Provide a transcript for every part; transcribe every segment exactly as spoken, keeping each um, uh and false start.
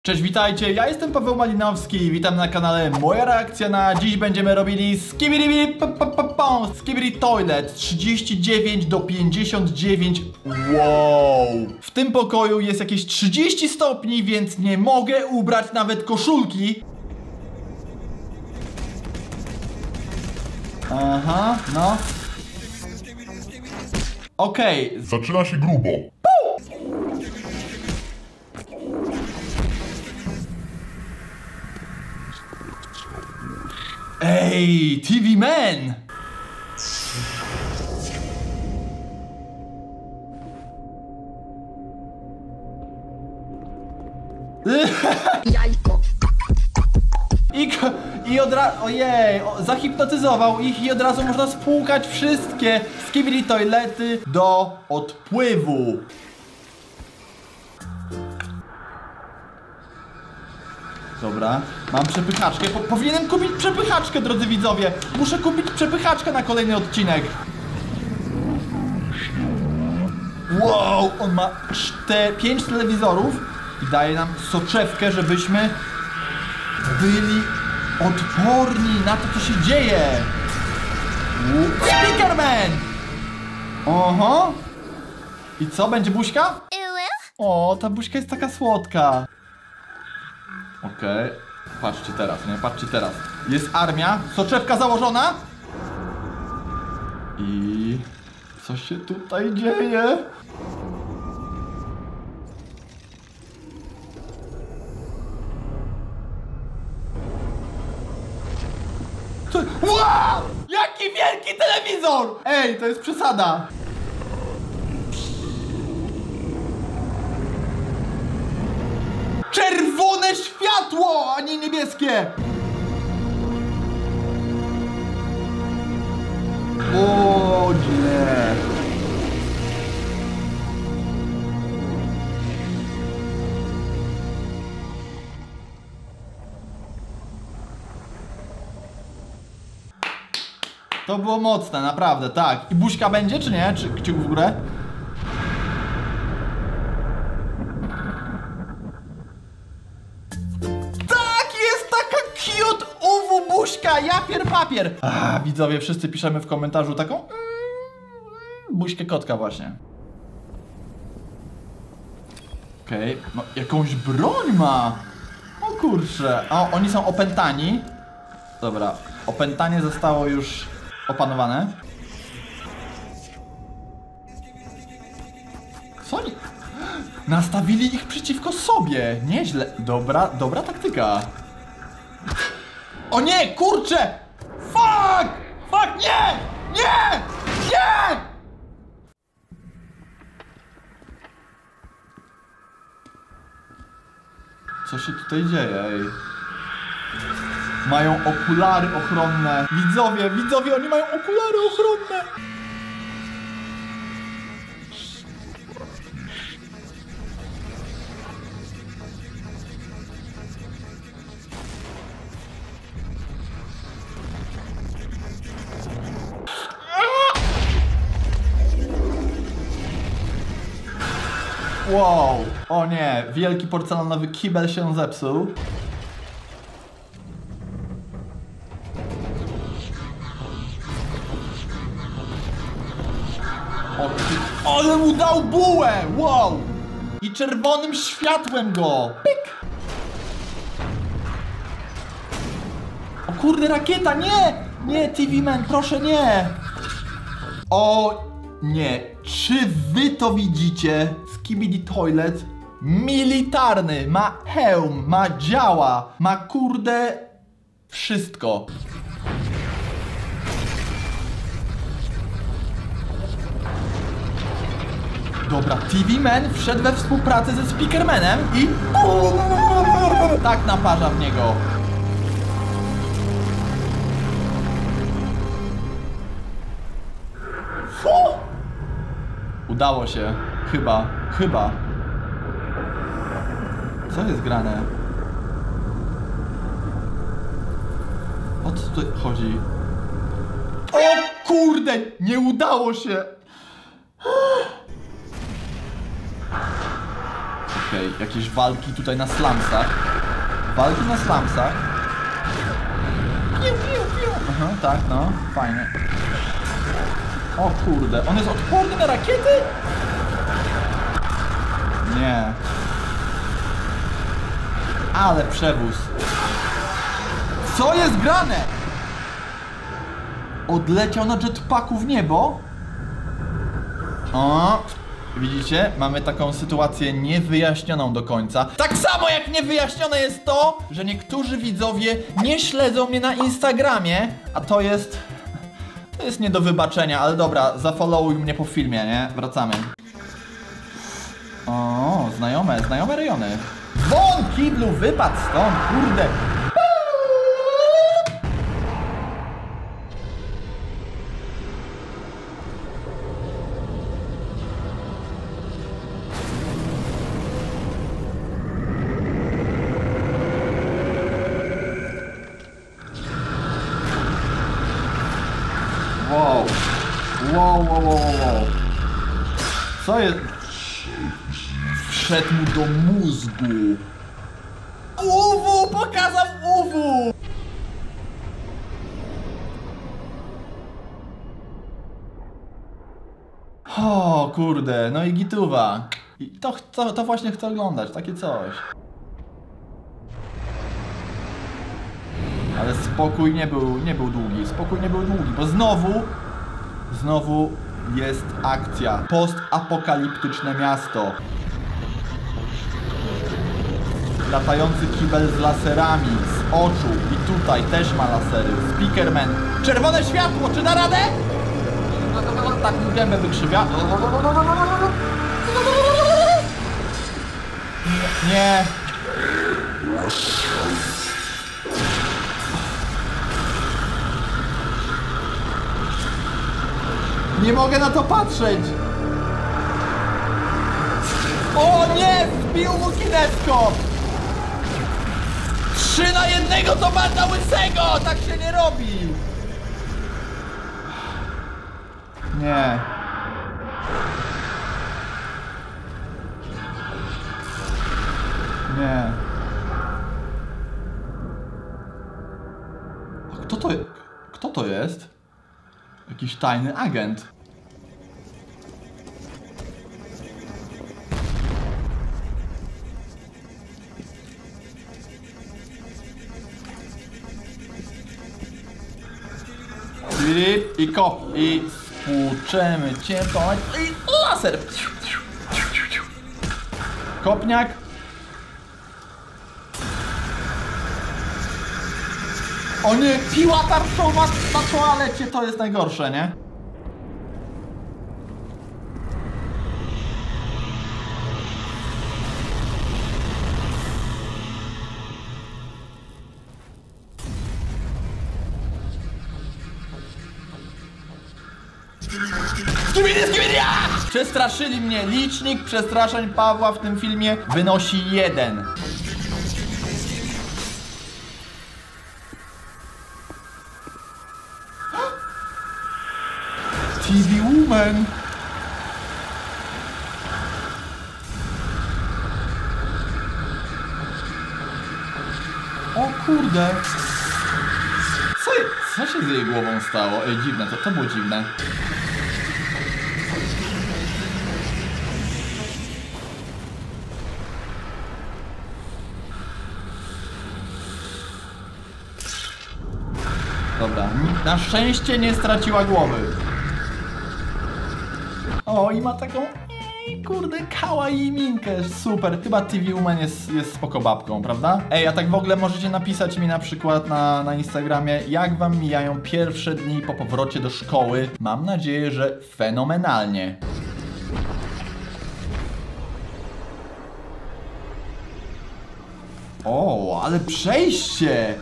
Cześć, witajcie, ja jestem Paweł Malinowski i witam na kanale Moja Reakcja na dziś będziemy robili Skibidi Skibidi Toilet trzydzieści dziewięć do pięćdziesięciu dziewięciu. Wow! W tym pokoju jest jakieś trzydzieści stopni, więc nie mogę ubrać nawet koszulki. Aha, no. Okej. Okay. Zaczyna się grubo. Ej, T V Man! Jajko. I, i od razu, ojej, o, zahipnotyzował ich i od razu można spłukać wszystkie Skibidi Toilety do odpływu. Dobra, mam przepychaczkę. Po, powinienem kupić przepychaczkę, drodzy widzowie. Muszę kupić przepychaczkę na kolejny odcinek. Wow, on ma pięć telewizorów i daje nam soczewkę, żebyśmy byli odporni na to, co się dzieje. Speakerman! Oho. I co, będzie buźka? O, ta buźka jest taka słodka. Okej, okay. Patrzcie teraz, nie? Patrzcie teraz. Jest armia, soczewka założona. I co się tutaj dzieje? Co? Wow! Jaki wielki telewizor! Ej, to jest przesada. Czerwone światło, a nie niebieskie! O nie! To było mocne, naprawdę, tak. I buźka będzie, czy nie? Czy kciuk w górę? Buźka, japier papier. A, widzowie, wszyscy piszemy w komentarzu taką mm, buźkę kotka właśnie. Okej, okay. No jakąś broń ma. O kurczę. O, oni są opętani. Dobra, opętanie zostało już opanowane. Co oni? Nastawili ich przeciwko sobie. Nieźle. Dobra, dobra taktyka. O nie, kurczę! Fuck! Fuck, nie! Nie! Nie! Co się tutaj dzieje, ej? Mają okulary ochronne. Widzowie, widzowie, oni mają okulary ochronne! Wow, o nie, wielki porcelanowy kibel się zepsuł. O, ale mu dał bułę, wow! I czerwonym światłem go, pyk! O kurde, rakieta, nie! Nie, T V Man, proszę nie! O nie, czy wy to widzicie? Skibidi Toilet militarny, ma hełm, ma działa, ma kurde wszystko. Dobra, T V Man wszedł we współpracę ze Speakermanem i tak naparza w niego. Fu! Udało się. Chyba. Chyba. Co jest grane? O co tutaj chodzi? O kurde! Nie udało się! Okej, okay, jakieś walki tutaj na slumsach. Walki na slumsach. Piu, piu, piu. Aha, tak, no, fajnie. O kurde, on jest odporny na rakiety? Nie. Ale przewóz. Co jest grane? Odleciał na jetpacku w niebo? O, widzicie? Mamy taką sytuację niewyjaśnioną do końca. Tak samo jak niewyjaśnione jest to, że niektórzy widzowie nie śledzą mnie na Instagramie, a to jest... To jest nie do wybaczenia, ale dobra, zafollowuj mnie po filmie, nie? Wracamy. O, znajome, znajome rejony. Won, kiblu, wypadł stąd, kurde. Wow. Wow, wow, wow, wow. Co jest? Wszedł mu do mózgu. U W! Pokazał U W! O kurde, no i gituwa. I to, to, to właśnie chcę oglądać, takie coś. Ale spokój nie był, nie był długi, spokój nie był długi, bo znowu, znowu jest akcja. Postapokaliptyczne miasto. Latający kibel z laserami, z oczu i tutaj też ma lasery. Speakerman. Czerwone światło, czy da radę? Tak mi gębę wykrzywia. Nie. Nie. Nie mogę na to patrzeć! O nie! Wbił mu kineskop! Trzy na jednego to banda łysego! Tak się nie robi! Nie. Nie. A kto to... Kto to jest? Jakiś tajny agent. Filip i kop. I spłuczemy cię to. I laser. Kopniak. O nie, piła tarczowa na toalecie, to jest najgorsze, nie? Przestraszyli mnie. Licznik przestraszań Pawła w tym filmie wynosi jeden. T V Woman. O kurde. Co, co się z jej głową stało? Ej, dziwne, to, to było dziwne. Dobra, na szczęście nie straciła głowy. O, i ma taką, ej, kurde, kawaii minkę, super. Chyba T V Woman jest, jest spoko babką, prawda? Ej, a tak w ogóle możecie napisać mi na przykład na, na Instagramie, jak wam mijają pierwsze dni po powrocie do szkoły. Mam nadzieję, że fenomenalnie. O, ale przejście!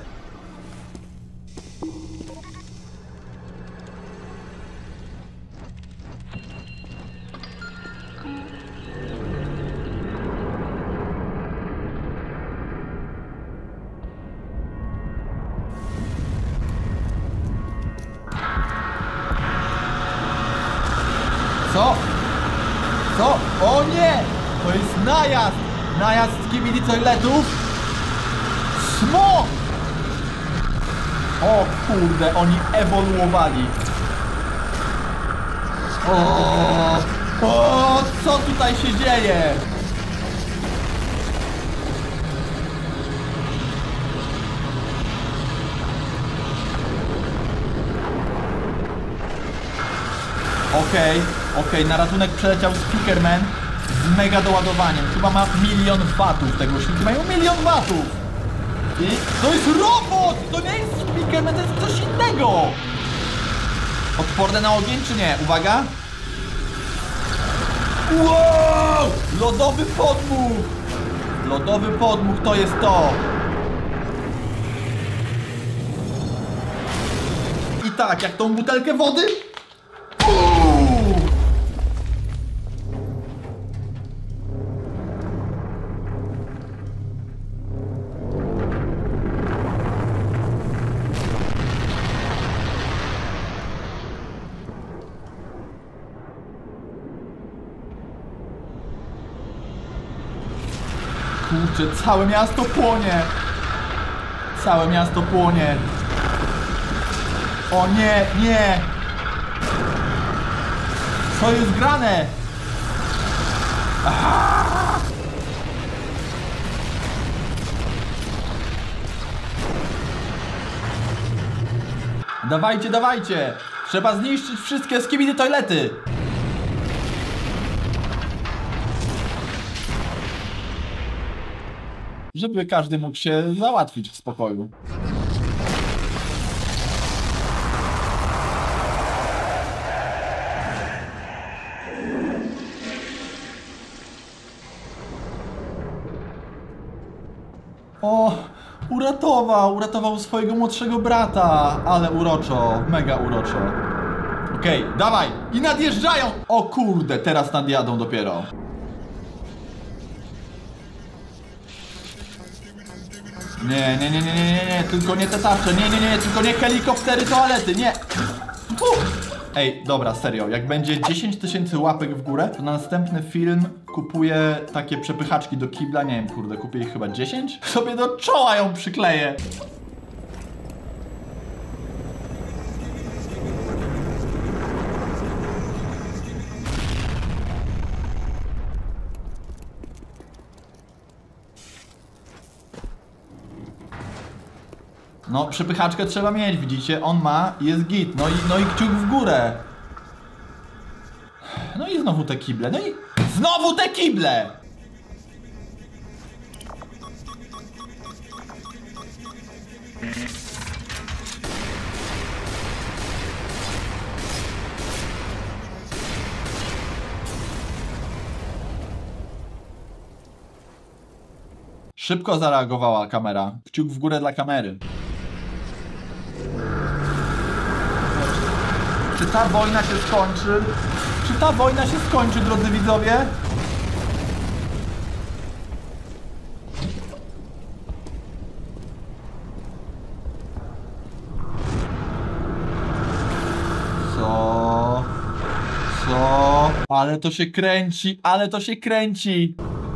Co? Co? O nie! To jest najazd! Najazd skibidi toiletów. Smok! O kurde, oni ewoluowali. O, o, co tutaj się dzieje? Okej, okay, okej, okay. Na ratunek przeleciał Speakerman z mega doładowaniem. Chyba ma milion watów te głośniki. Mają milion watów! I to jest robot! To nie jest Speakerman, to jest coś innego! Odporne na ogień czy nie? Uwaga! Wow! Lodowy podmuch! Lodowy podmuch to jest to! I tak, jak tą butelkę wody? Uuu! Kurczę, całe miasto płonie! Całe miasto płonie! O nie, nie! Co jest grane? Aaaa! Dawajcie, dawajcie! Trzeba zniszczyć wszystkie skibidi toilety! Żeby każdy mógł się załatwić w spokoju. O, uratował, uratował swojego młodszego brata, ale uroczo, mega uroczo. Okej, okay, dawaj, i nadjeżdżają! O kurde, teraz nadjadą dopiero. Nie, nie, nie, nie, nie, nie, nie, tylko nie te tarcze, nie, nie, nie, tylko nie helikoptery, toalety, nie! Uf. Ej, dobra, serio, jak będzie dziesięć tysięcy łapek w górę, to na następny film kupuję takie przepychaczki do kibla, nie wiem, kurde, kupię ich chyba dziesięć? Sobie do czoła ją przykleję! No, przepychaczkę trzeba mieć, widzicie? On ma, jest git. No i, no i kciuk w górę. No i znowu te kible. No i znowu te kible! Szybko zareagowała kamera. Kciuk w górę dla kamery. Czy ta wojna się skończy? Czy ta wojna się skończy, drodzy widzowie? Co? Co? Ale to się kręci, ale to się kręci!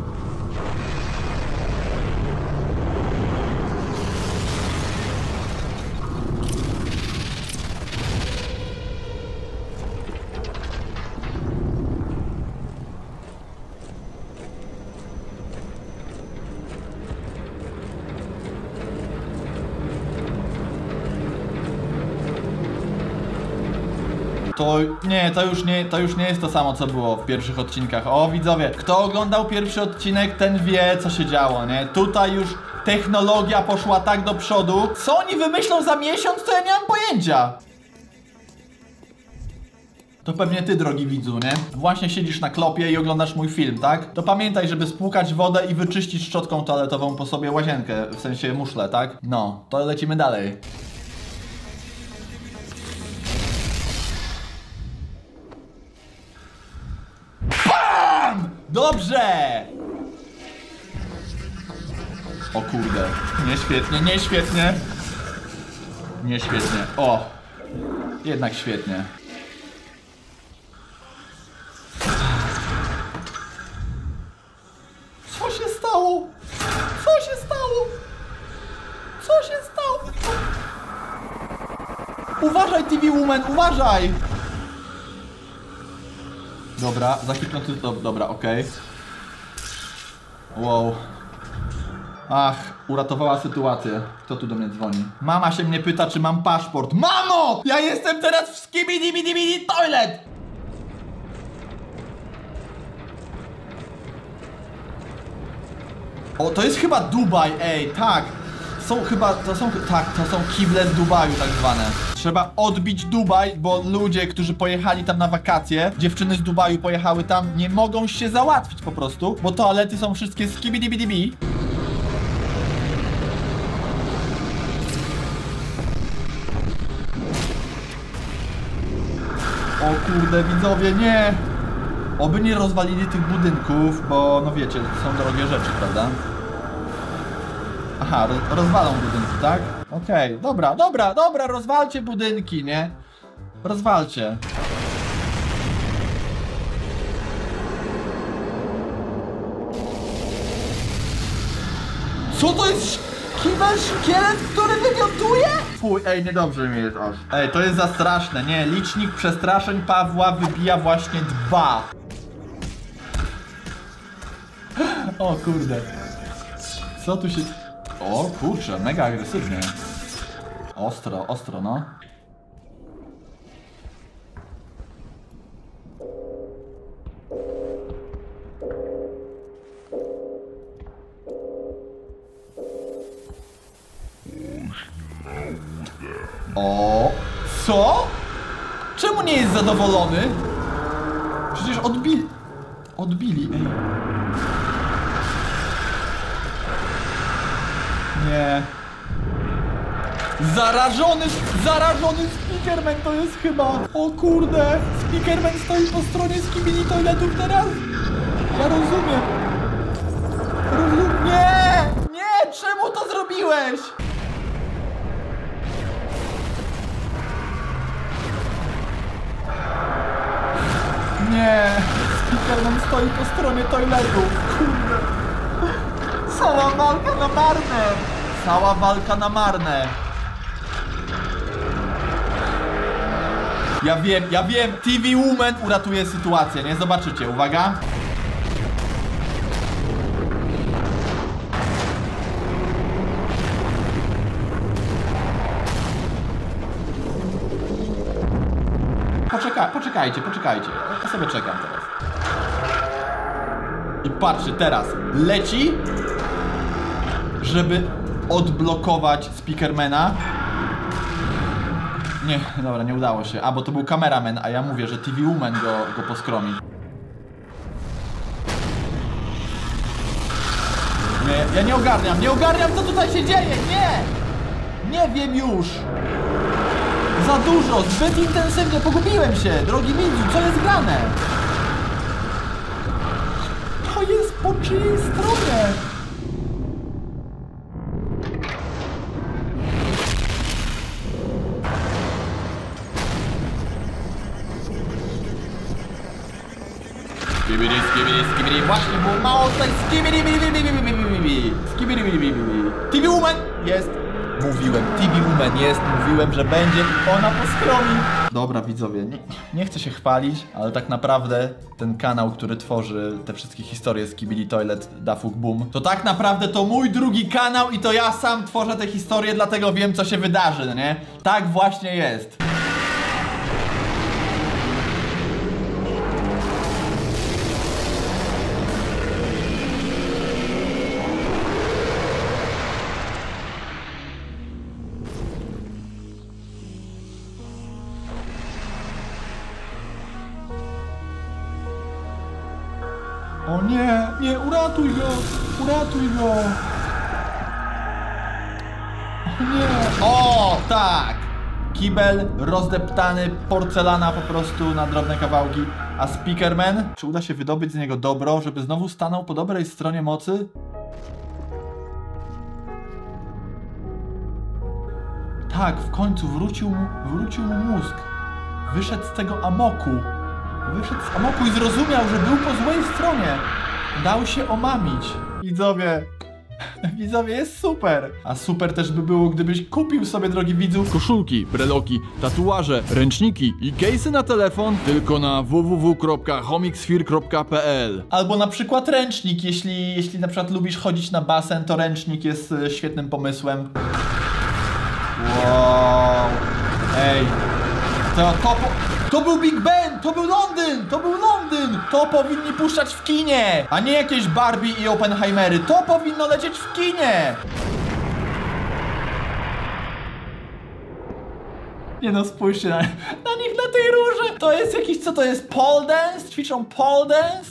To nie, to już nie, to już nie jest to samo, co było w pierwszych odcinkach. O, widzowie, kto oglądał pierwszy odcinek, ten wie, co się działo, nie? Tutaj już technologia poszła tak do przodu. Co oni wymyślą za miesiąc, to ja nie mam pojęcia. To pewnie ty, drogi widzu, nie? Właśnie siedzisz na klopie i oglądasz mój film, tak? To pamiętaj, żeby spłukać wodę i wyczyścić szczotką toaletową po sobie łazienkę, w sensie muszlę, tak? No, to lecimy dalej. Dobrze! O kurde, nieświetnie, nieświetnie. Nieświetnie, o! Jednak świetnie. Co się stało? Uważaj, T V Woman, uważaj! Dobra, zahipnotyz... Do, dobra, okej. Okay. Wow. Ach, uratowała sytuację. Kto tu do mnie dzwoni? Mama się mnie pyta, czy mam paszport. Mamo! Ja jestem teraz w skibidi bidi bidi toilet! O, to jest chyba Dubaj, ej, tak. Są chyba, to są, tak, to są kible z Dubaju tak zwane. Trzeba odbić Dubaj, bo ludzie, którzy pojechali tam na wakacje, dziewczyny z Dubaju pojechały tam, nie mogą się załatwić po prostu, bo toalety są wszystkie skibidi bidi bidi. O kurde, widzowie, nie! Oby nie rozwalili tych budynków, bo no wiecie, to są drogie rzeczy, prawda? Aha, roz rozwalą budynki, tak? Okej, okay, dobra, dobra, dobra, rozwalcie budynki, nie? Rozwalcie. Co to jest? Kibel szkielet, który wymiotuje? Fuj, ej, niedobrze mi jest aż. Ej, to jest za straszne, nie? Licznik przestraszeń Pawła wybija właśnie dwa. O kurde. Co tu się... O kurczę, mega agresywnie. Ostro, ostro, no. O, co? Czemu nie jest zadowolony? Przecież odbili... Odbili, ej. Nie. Zarażony, zarażony Speakerman to jest chyba. O kurde, Speakerman stoi po stronie skibidi toiletów teraz. Ja rozumiem. Rozumiem. Nie, nie, czemu to zrobiłeś? Nie, Speakerman stoi po stronie toiletów. Kurde. Cała walka na marne! Cała walka na marne! Ja wiem, ja wiem! T V Woman uratuje sytuację, nie? Zobaczycie, uwaga! Poczeka, poczekajcie, poczekajcie. Ja sobie czekam teraz. I patrzcie, teraz leci, żeby odblokować Speakermana. Nie, dobra, nie udało się. A, bo to był kameraman, a ja mówię, że T V Woman go, go poskromi. Nie, ja nie ogarniam, nie ogarniam, co tutaj się dzieje, nie! Nie wiem już! Za dużo, zbyt intensywnie, pogubiłem się, drogi widzu, co jest grane? To jest po czyjej stronie? Skibidi, skibidi, skibidi, właśnie było mało tutaj skibidi, bidi, bidi, bidi, bidi, bidi, skibidi, bidi, bidi, bidi. T V Woman jest! Mówiłem, T V Woman jest, mówiłem, że będzie i ona poskromi. Dobra widzowie, nie, nie chcę się chwalić, ale tak naprawdę ten kanał, który tworzy te wszystkie historie z Skibidi Toilet, Da Fuck Boom, to tak naprawdę to mój drugi kanał i to ja sam tworzę te historie, dlatego wiem, co się wydarzy, no nie? Tak właśnie jest. O nie, nie, uratuj go, uratuj go. O nie. O, tak. Kibel rozdeptany, porcelana po prostu na drobne kawałki. A Speakerman? Czy uda się wydobyć z niego dobro, żeby znowu stanął po dobrej stronie mocy? Tak, w końcu wrócił mu, wrócił mu mózg. Wyszedł z tego amoku. Wyszedł z amoku i zrozumiał, że był po złej stronie. Dał się omamić. Widzowie, Widzowie, jest super. A super też by było, gdybyś kupił sobie, drogi widzu, Koszulki, breloki, tatuaże, ręczniki i case'y na telefon tylko na w w w kropka homixfir kropka p l. albo na przykład ręcznik, jeśli, jeśli na przykład lubisz chodzić na basen, to ręcznik jest e, świetnym pomysłem. Wow. Ej. To, to, po, to był Big Ben, to był Londyn, to był Londyn. To powinni puszczać w kinie, a nie jakieś Barbie i Oppenheimery. To powinno lecieć w kinie. Nie no, spójrzcie na, na nich, na tej róży. To jest jakiś, co to jest, pole dance? Ćwiczą pole dance?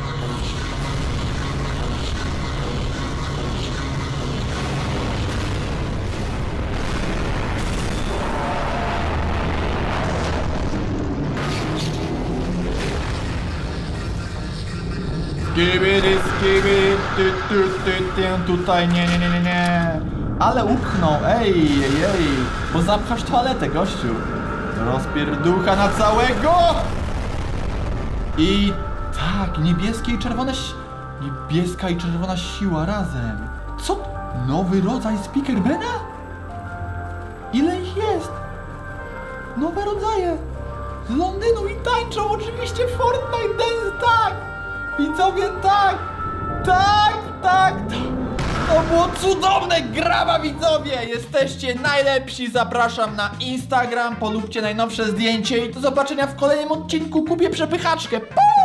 Skibidi, skibidi, ty, ty, ty, ty, tutaj, nie, nie, nie, nie, nie. Ale upchnął, ej, ej, ej. Bo zapchasz toaletę, gościu. Rozpierducha na całego! I tak, niebieskie i czerwone, si- niebieska i czerwona siła razem. Co? Nowy rodzaj Speakerbena? Ile ich jest? Nowe rodzaje. Z Londynu i tańczą oczywiście Fortnite Dance, tak! Widzowie, tak! Tak, tak, tak! To było cudowne, grawa, widzowie! Jesteście najlepsi, zapraszam na Instagram, polubcie najnowsze zdjęcie i do zobaczenia w kolejnym odcinku. Kupię przepychaczkę. Pa!